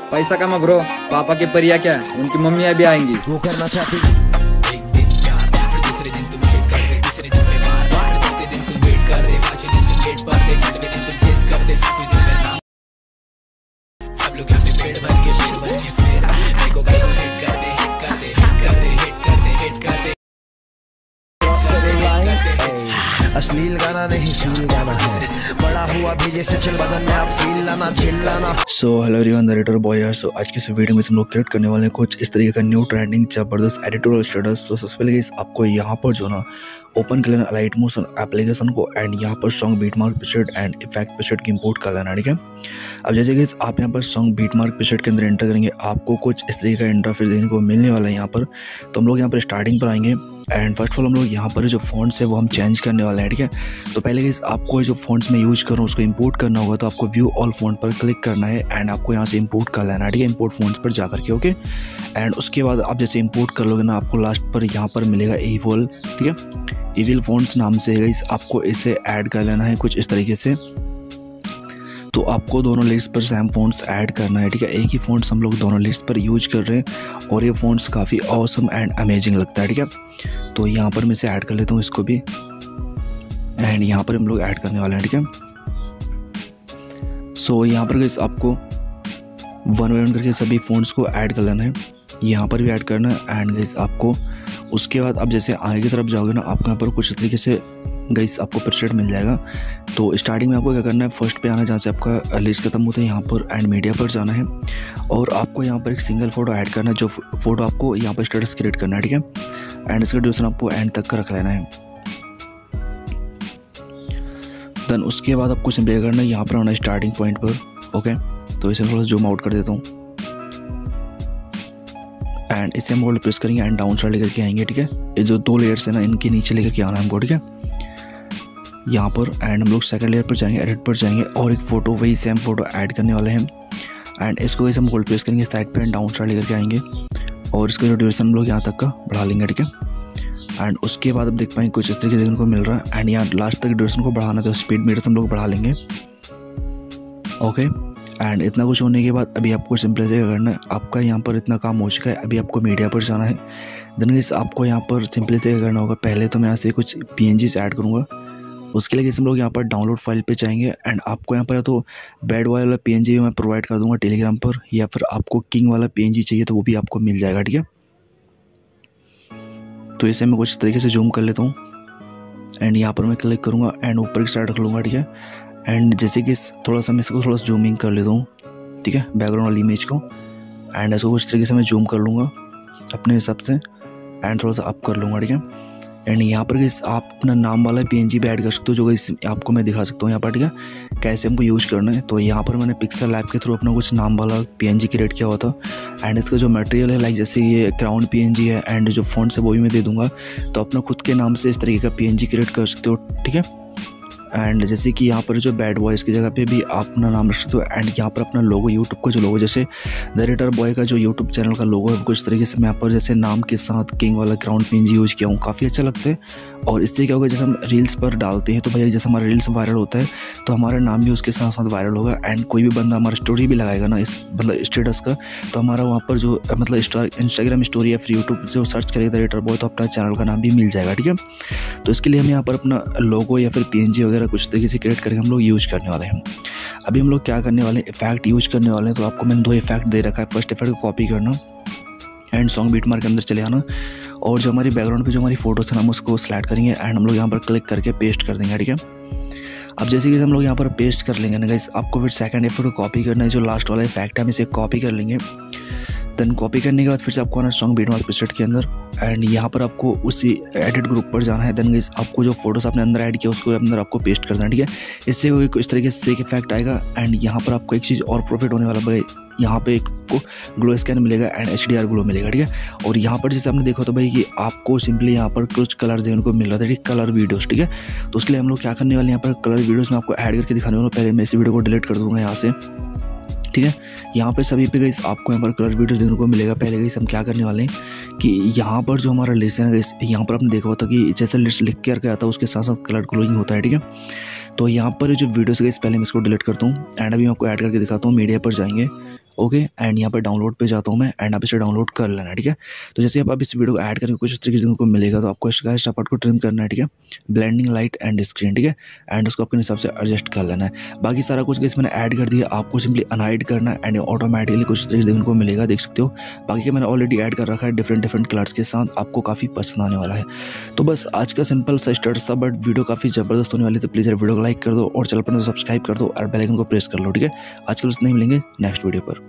पैसा कमा ब्रो, पापा की परिया क्या, उनकी मम्मी अभी आएंगी। वो करना चाहती एक दिन प्यार, फिर दूसरे दिन तुम हेट कर दे, तीसरे दिन पे मार, फिर चौथे दिन तुम वेट कर दे, पांचवें दिन तुम गेट पर दे, छठवें दिन तुम चेस कर दे, सातवें दिन पे नाम सब लोग यहाँ पे पेड़ भर के फिर मेरे को हेट कर दे, हेट कर दे, हेट कर दे, हेट कर दे, हेट कर दे। अश्लील गाना नहीं फील गाना है, बड़ा हुआ भी जैसे चिल बदन में आप फील लाना चिल्लाना। So hello everyone, narrator boy यार। सो आज की इस वीडियो में हम लोग क्रिएट करने वाले हैं कुछ इस तरीके का न्यू ट्रेंडिंग जबरदस्त एडिटोरियल स्टेटस। तो सबसे पहले आपको यहाँ पर जो ना ओपन कर लेना अलाइट मोशन एप्लीकेशन को एंड यहाँ पर song beatmark preset and effect preset की इंपोर्ट कर लेना, ठीक है। अब जैसे कि आप यहाँ पर सॉन्ग बीटमार्क प्रीसेट के अंदर एंटर करेंगे, आपको कुछ इस तरीके का इंटरफेस देखने को मिलने वाला है यहाँ पर। तो हम लोग यहाँ पर स्टार्टिंग पर आएंगे एंड फर्स्ट ऑफ ऑल हम लोग यहाँ पर जो फॉन्ट्स है वो हम चेंज करने वाले हैं, ठीक है। तो पहले आपको जो फॉन्ट्स में यूज करूँ उसको इंपोर्ट करना होगा, तो आपको व्यू ऑल फॉन्ट पर क्लिक करना है एंड आपको यहाँ से इंपोर्ट कर लेना है, ठीक है। इंपोर्ट फॉन्ट्स पर जाकर के ओके। एंड उसके बाद आप जैसे इंपोर्ट कर लोगे ना, आपको लास्ट पर यहाँ पर मिलेगा ईविल, ठीक है। ईविल फॉन्ट्स नाम से है, आपको इसे ऐड कर लेना है कुछ इस तरीके से। तो आपको दोनों लिस्ट पर सेम फॉन्ट्स ऐड करना है, ठीक है। एक ही फॉन्ट्स हम लोग दोनों लिस्ट पर यूज कर रहे हैं और ये फॉन्ट्स काफ़ी ऑसम एंड अमेजिंग लगता है, ठीक है। तो यहाँ पर मैं इसे ऐड कर लेता हूँ इसको भी एंड यहाँ पर हम लोग ऐड करने वाले हैं, ठीक है। सो यहाँ पर गाइस आपको वन बाय वन करके सभी फॉन्ट्स को ऐड कर लेना है, यहाँ पर भी ऐड करना है एंड गाइस आपको उसके बाद आप जैसे आगे की तरफ जाओगे ना, आपको यहाँ पर कुछ इस तरीके से गाइस आपको प्रीसेट मिल जाएगा। तो स्टार्टिंग में आपको क्या करना है, फर्स्ट पे आना जहाँ से आपका लिस्ट खत्म होता है, यहाँ पर एंड मीडिया पर जाना है और आपको यहाँ पर एक सिंगल फोटो ऐड करना है, जो फोटो आपको यहाँ पर स्टेटस क्रिएट करना है, ठीक है। एंड इसका ड्यूरेशन आपको एंड तक का रख लेना है। देन उसके बाद आपको सिंपली करना है, यहाँ पर आना है स्टार्टिंग पॉइंट पर, ओके। तो इसे थोड़ा जूम आउट कर देता हूँ एंड इसे हम होल्ड प्रेस करेंगे एंड डाउन साइड लेकर के आएंगे, ठीक है। ये जो दो लेयर्स है ना, इनके नीचे लेकर के आना है हमको, ठीक है, यहाँ पर। एंड हम लोग सेकंड लेयर पर जाएंगे, एडिट पर जाएंगे और एक फ़ोटो वही सेम फोटो ऐड करने वाले हैं एंड इसको इसे हम होल्ड प्रेस करेंगे, साइड पर डाउन साइड लेकर के आएंगे और इसका जो ड्यूरेशन हम लोग यहाँ तक का बढ़ा लेंगे, ठीक है। एंड उसके बाद आप देख पाएंगे कुछ इस तरीके देखने को मिल रहा है एंड यहाँ लास्ट तक ड्यूरेशन को बढ़ाना, तो स्पीड मीटर्स हम लोग बढ़ा लेंगे, ओके। एंड इतना कुछ होने के बाद अभी आपको सिंपल से क्या करना है, आपका यहाँ पर इतना काम हो चुका है, अभी आपको मीडिया पर जाना है। देन गाइस आपको यहाँ पर सिंपल से क्या करना होगा, पहले तो मैं यहाँ से कुछ PNGs ऐड करूँगा, उसके लिए हम लोग यहाँ पर डाउनलोड फाइल पे जाएंगे एंड आपको यहाँ पर तो बैड बॉय वाला PNG मैं प्रोवाइड कर दूँगा टेलीग्राम पर, या फिर आपको किंग वाला PNG चाहिए तो वो भी आपको मिल जाएगा, ठीक है। तो इसे मैं कुछ तरीके से जूम कर लेता हूँ एंड यहाँ पर मैं क्लिक करूँगा एंड ऊपर की साइड रख लूँगा, ठीक है। एंड जैसे कि थोड़ा सा मैं इसको थोड़ा सा जूमिंग कर लेता हूँ, ठीक है, बैकग्राउंड वाली इमेज को एंड इसको कुछ तरीके से मैं जूम कर लूँगा अपने हिसाब से एंड थोड़ा सा अप कर लूँगा, ठीक है। एंड यहाँ पर आप अपना नाम वाला PNG भी ऐड कर सकते हो, जो आपको मैं दिखा सकता हूँ यहाँ पर, ठीक है, कैसे हमको यूज़ करना है। तो यहाँ पर मैंने पिक्सल लैब के थ्रू अपना कुछ नाम वाला PNG क्रिएट किया हुआ था एंड इसका जो मटेरियल है, लाइक जैसे ये क्राउन PNG है एंड जो फॉन्ट्स है वो भी मैं दे दूँगा। तो अपना खुद के नाम से इस तरीके का PNG क्रिएट कर सकते हो, ठीक है। एंड जैसे कि यहाँ पर जो बैड बॉयज़ की जगह पे भी आप अपना नाम रख सकते हो एंड यहाँ पर अपना लोगो, यूट्यूब का जो लोगो, जैसे नरेटर बॉय का जो यूट्यूब चैनल का लोगो है, कुछ तरीके से मैं यहाँ पर जैसे नाम के साथ किंग वाला क्राउन PNG यूज किया हूँ, काफ़ी अच्छा लगता है। और इससे क्या होगा, जैसे हम रील्स पर डालते हैं तो भैया जैसे हमारा रील्स वायरल होता है तो हमारा नाम भी उसके साथ साथ वायरल होगा एंड कोई भी बंदा हमारा स्टोरी भी लगाएगा ना, इस मतलब स्टेटस का, तो हमारा वहाँ पर जो मतलब इंस्टाग्राम स्टोरी या फिर यूट्यूब जो सर्च करेगा नरेटर बॉय तो अपना चैनल का नाम भी मिल जाएगा, ठीक है। तो इसके लिए हम यहाँ पर अपना लोगो या फिर PNG वगैरह कुछ तरीके से क्रिएट करके हम लोग यूज़ करने वाले हैं। अभी हम लोग क्या करने वाले हैं, इफेक्ट यूज़ करने वाले हैं। तो आपको मैंने 2 इफेक्ट दे रखा है, फर्स्ट इफेक्ट को कॉपी करना एंड सॉन्ग बीटमार्क के अंदर चले आना और जो हमारी बैकग्राउंड पे जो हमारी फोटोज है हम उसको सेलेक्ट करेंगे एंड हम लोग यहाँ पर क्लिक करके पेस्ट कर देंगे, ठीक है। अब जैसे कि हम लोग यहाँ पर पेस्ट कर लेंगे ना गाइस, आपको फिर सेकंड इफेक्ट को कॉपी करना है, जो लास्ट वाला इफेक्ट है हम इसे कॉपी कर लेंगे। देन कॉपी करने के बाद फिर से आपको आना सॉन्ग बीटमार्क प्रीसेट के अंदर एंड यहाँ पर आपको उसी एडिट ग्रुप पर जाना है। देन गाइस आपको जो फोटोस आपने अंदर ऐड किया उसको अंदर आपको पेस्ट करना है, ठीक है। इससे इस तरीके से एक इफेक्ट आएगा एंड यहाँ पर आपको एक चीज़ और प्रॉफिट होने वाला है, यहाँ पे एक को ग्लो स्कैन मिलेगा एंड HDR ग्लो मिलेगा, ठीक है। और यहाँ पर जैसे आपने देखा तो भाई कि आपको सिंपली यहाँ पर कुछ कलर देखने को मिल रहा था, ठीक, कलर वीडियोस, ठीक है। तो उसके लिए हम लोग क्या करने वाले हैं, यहाँ पर कलर वीडियोस में आपको ऐड करके दिखाने वाला। पहले मैं इस वीडियो को डिलीट कर दूँगा यहाँ से, ठीक है। यहाँ पे सभी पे गाइस आपको यहाँ पर कलर वीडियोस देखने को मिलेगा। पहले गाइस हम क्या करने वाले हैं कि यहाँ पर जो हमारा लिस्ट है ना गाइस, यहाँ पर आपने देखा होता कि जैसे लिस्ट लिख के आता है उसके साथ साथ कलर ग्लोइंग होता है, ठीक है। तो यहाँ पर जो वीडियोस गाइस पहले मैं इसको डिलीट करता हूँ एंड अभी मैं आपको ऐड करके दिखाता हूँ। मीडिया पर जाएंगे ओके। एंड यहाँ पर डाउनलोड पे जाता हूँ मैं एंड आप इसे डाउनलोड कर लेना, ठीक है। तो जैसे आप इस वीडियो को ऐड करके कुछ इस तरीके से मिलेगा, तो आपको इसका पार्ट को ट्रिम करना है, ठीक है। ब्लेंडिंग लाइट एंड स्क्रीन, ठीक है। एंड उसको अपने हिसाब से एडजस्ट कर लेना है। बाकी सारा कुछ गाइस मैंने ऐड कर दिया, आपको सिंपली अनहाइड करना है एंड ऑटोमेटिकली कुछ इस तरीके से देखने को मिलेगा, देख सकते हो। बाकी के मैंने ऑलरेडी ऐड कर रखा है डिफरेंट कलर्स के साथ, आपको काफ़ी पसंद आने वाला है। तो बस आज का सिंपल सा स्टार्ट था, बट वीडियो काफ़ी ज़बरदस्त होने वाली, तो प्लीज़ वीडियो को लाइक कर दो और चैनल पर सब्सक्राइब कर दो और बेल आइकन को प्रेस कर लो, ठीक है। आज कल नहीं मिलेंगे नेक्स्ट वीडियो पर।